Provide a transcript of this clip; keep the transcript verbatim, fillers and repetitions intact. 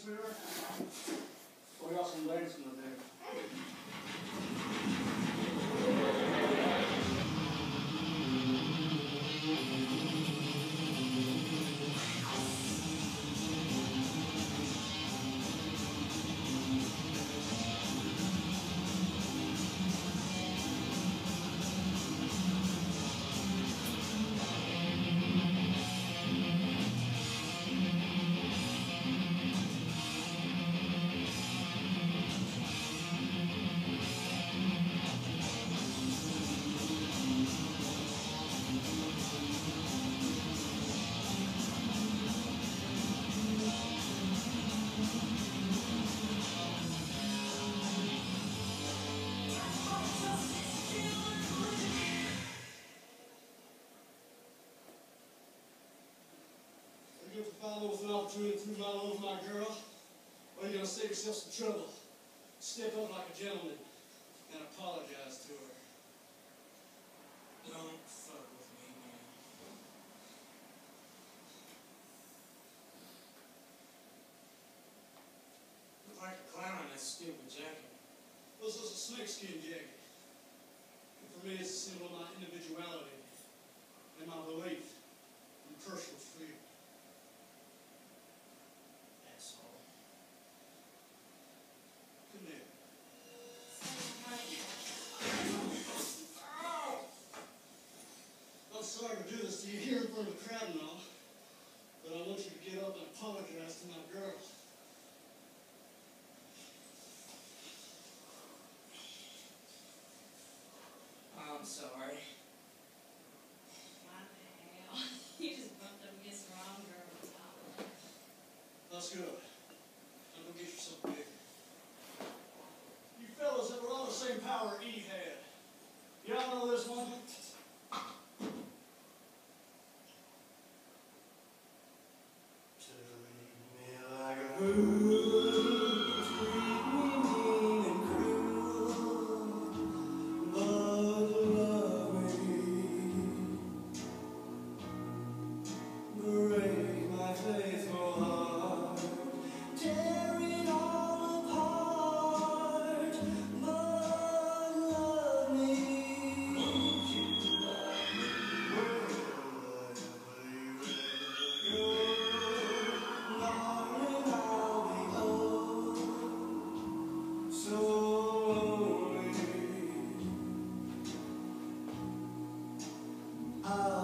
sweetheart? We got some dancing to do. If you follow with an opportunity to run over my girl, well, you're going to save yourself some trouble. Step up like a gentleman and apologize to her. Don't fuck with me, man. Look like a clown in that stupid jacket. Well, this is a snakeskin jacket. And for me, it's a symbol of my individuality and my belief in personal freedom. Asshole. Come here. I'm sorry to do this to you here in front of the crowd and all, but I want you to get up and apologize to my girl. I'm sorry. What the hell? You just bumped up against the wrong girl. That's good. Now go get yourself big. You fellas have all the same power Eve had. Y'all know this one? Treat me like a fool, treat me mean and cruel, but love me, break my faithful heart, tear it all apart, but love me. Won't you love me? Will I believe it? Darling, I'll be old, so lonely. I'll